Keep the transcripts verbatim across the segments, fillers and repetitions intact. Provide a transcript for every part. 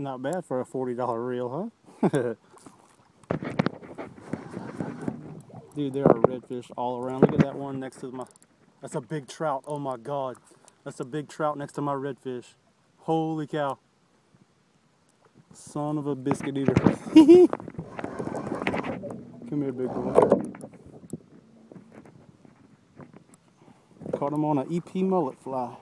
Not bad for a forty dollar reel, huh? Dude, there are redfish all around. Look at that one next to my... That's a big trout. Oh my god. That's a big trout next to my redfish. Holy cow. Son of a biscuit eater. Come here, big boy. Caught him on an E P mullet fly.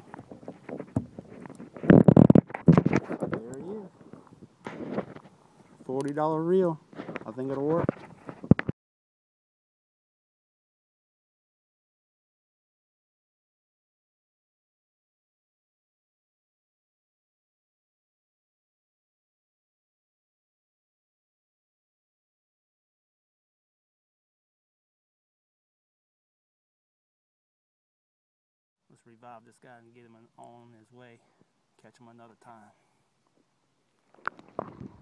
There he is. forty dollar reel. I think it'll work. Let's revive this guy and get him on his way. Catch him another time.